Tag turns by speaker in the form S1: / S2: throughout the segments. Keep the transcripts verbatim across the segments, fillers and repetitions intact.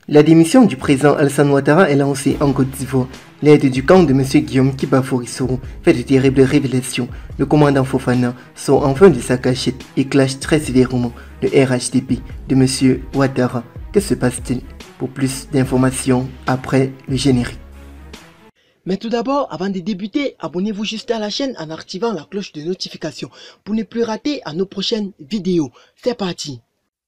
S1: La démission du président Alassane Ouattara est lancée en Côte d'Ivoire. L'aide du camp de M. Guillaume Kiba-Fori Soro fait de terribles révélations. Le commandant Fofana sort enfin de sa cachette et clash très sévèrement le R H D P de M. Ouattara. Que se passe-t-il? Pour plus d'informations après le générique.
S2: Mais tout d'abord, avant de débuter, abonnez-vous juste à la chaîne en activant la cloche de notification pour ne plus rater à nos prochaines vidéos. C'est parti!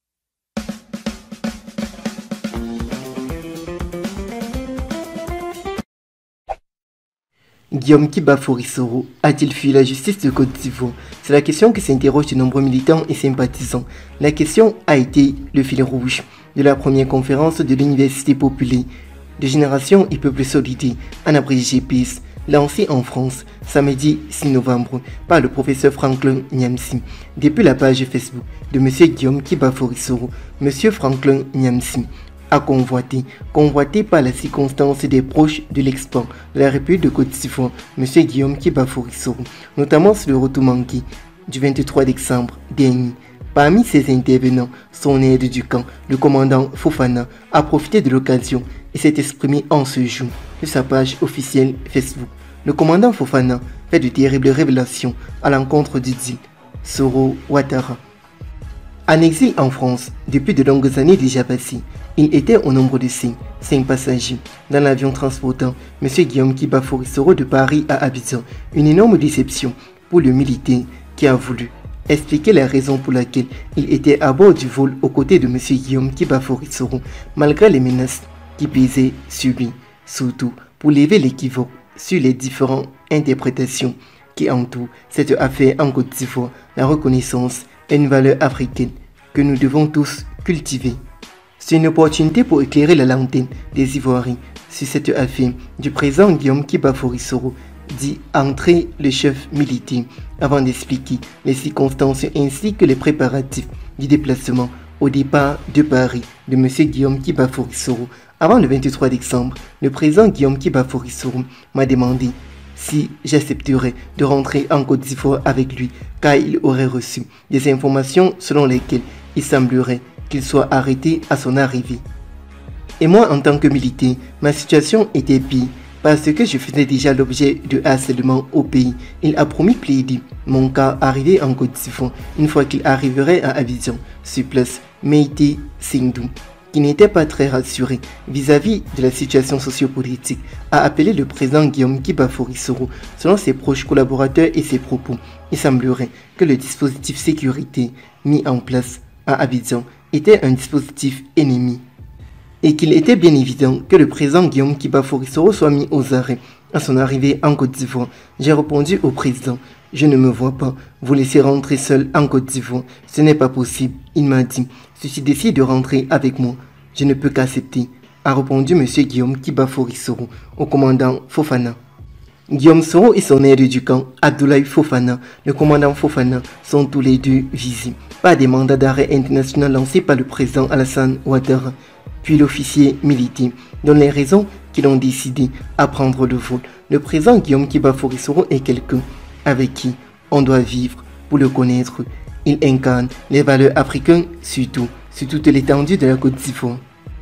S1: Guillaume Kiba-Fori Soro a-t-il fui la justice de Côte d'Ivoire? C'est la question que s'interrogent de nombreux militants et sympathisants. La question a été le fil rouge de la première conférence de l'Université populaire de Génération et Peuple Solidaire, en abrégé G P S, lancée en France samedi six novembre par le professeur Franklin Nyamsi. Depuis la page Facebook de M. Guillaume Kiba-Fori Soro, M. Franklin Nyamsi a convoité, convoité par la circonstance des proches de l'expert de la République de Côte d'Ivoire, M. Guillaume Kiba-Fori Soro, notamment sur le retour manqué du vingt-trois décembre dernier. Parmi ces intervenants, son aide du camp, le commandant Fofana, a profité de l'occasion et s'est exprimé en ce jour sur sa page officielle Facebook. Le commandant Fofana fait de terribles révélations à l'encontre du dit Soro Ouattara. En exil en France, depuis de longues années déjà passées, il était au nombre de cinq, cinq passagers dans l'avion transportant M. Guillaume Kiba-Fori Soro de Paris à Abidjan. Une énorme déception pour le militaire qui a voulu expliquer la raison pour laquelle il était à bord du vol aux côtés de M. Guillaume Kiba-Fori Soro, malgré les menaces qui pesaient sur lui, surtout pour lever l'équivoque sur les différentes interprétations qui entourent cette affaire en Côte d'Ivoire. La reconnaissance est une valeur africaine que nous devons tous cultiver. C'est une opportunité pour éclairer la lanterne des Ivoiriens sur cette affaire du président Guillaume Kiba-Fori Soro, dit entrer le chef militaire, avant d'expliquer les circonstances ainsi que les préparatifs du déplacement au départ de Paris de M. Guillaume Kiba-Fori Soro. Avant le vingt-trois décembre, le président Guillaume Kiba-Fori Soro m'a demandé si j'accepterais de rentrer en Côte d'Ivoire avec lui, car il aurait reçu des informations selon lesquelles il semblerait qu'il soit arrêté à son arrivée. Et moi, en tant que militaire, ma situation était pire, parce que je faisais déjà l'objet de harcèlement au pays. Il a promis plaider mon cas arrivé en Côte d'Ivoire une fois qu'il arriverait à Abidjan. Sur place, Meïté Sindou, qui n'était pas très rassuré vis-à-vis de la situation sociopolitique, a appelé le président Guillaume Kiba-Fori Soro. Selon ses proches collaborateurs et ses propos, il semblerait que le dispositif sécurité mis en place à Abidjan était un dispositif ennemi et qu'il était bien évident que le président Guillaume Kiba-Fori Soro soit mis aux arrêts à son arrivée en Côte d'Ivoire. J'ai répondu au président: je ne me vois pas vous laisser rentrer seul en Côte d'Ivoire, ce n'est pas possible. Il m'a dit: si tu décides de rentrer avec moi, je ne peux qu'accepter, a répondu M. Guillaume Kiba-Fori Soro au commandant Fofana. Guillaume Soro et son aide du camp, Abdoulaye Fofana, le commandant Fofana, sont tous les deux visés par des mandats d'arrêt international lancés par le président Alassane Ouattara, puis l'officier militaire, dont les raisons qui l'ont décidé à prendre le vol. Le président Guillaume Kiba-Fori Soro est quelqu'un avec qui on doit vivre pour le connaître. Il incarne les valeurs africaines, surtout sur toute l'étendue de la Côte d'Ivoire.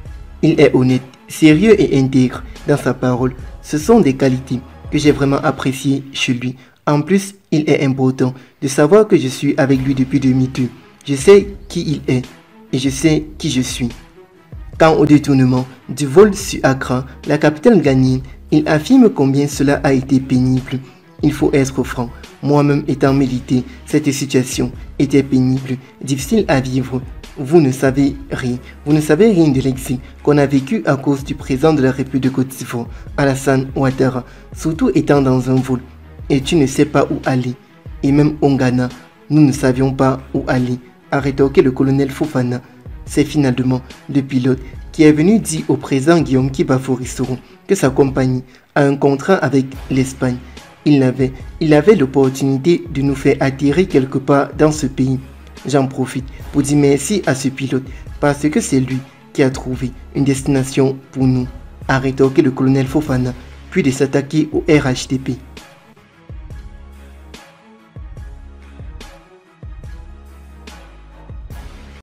S1: Il est honnête, sérieux et intègre dans sa parole. Ce sont des qualités que j'ai vraiment appréciées chez lui. En plus, il est important de savoir que je suis avec lui depuis deux mille deux. Je sais qui il est et je sais qui je suis. Quant au détournement du vol sur Accra, la capitale ghanéenne, il affirme combien cela a été pénible. Il faut être franc. Moi-même étant militaire, cette situation était pénible, difficile à vivre. Vous ne savez rien. Vous ne savez rien de l'exil qu'on a vécu à cause du président de la République de Côte d'Ivoire, Alassane Ouattara, surtout étant dans un vol. Et tu ne sais pas où aller. Et même au Ghana, nous ne savions pas où aller, a rétorqué le colonel Fofana. C'est finalement le pilote qui est venu dire au président Guillaume Kiba-Fori Soro que sa compagnie a un contrat avec l'Espagne. Il avait, il avait l'opportunité de nous faire atterrir quelque part dans ce pays. J'en profite pour dire merci à ce pilote parce que c'est lui qui a trouvé une destination pour nous, a rétorqué le colonel Fofana, puis de s'attaquer au R H D P.